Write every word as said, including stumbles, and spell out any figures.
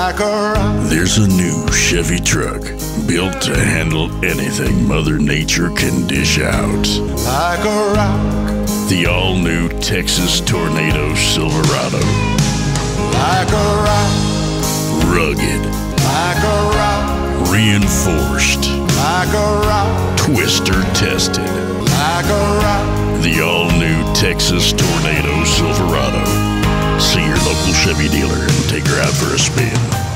like a rock. There's a new Chevy truck built to handle anything Mother Nature can dish out. Like a rock. The all-new Texas Tornado Silverado. Like a rock. Rugged. Like a rock. Reinforced. Like a rock. Twister tested. Like a rock. The all-new Texas Tornado Silverado. See your local Chevy dealer and take her out for a spin.